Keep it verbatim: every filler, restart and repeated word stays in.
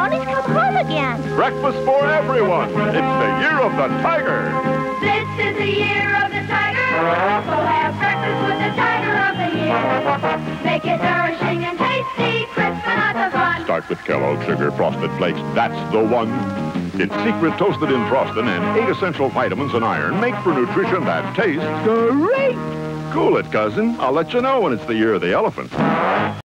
ponies come home again. Breakfast for everyone. It's the year of the tiger. This is the year of the tiger. We'll have breakfast with the tiger of the year. Make it nourishing and tasty, crisp and lots of fun. Start with Kellogg's Sugar Frosted Flakes. That's the one. Its secret toasted in frosting and eight essential vitamins and iron make for nutrition that tastes great. Cool it, cousin. I'll let you know when it's the year of the elephant.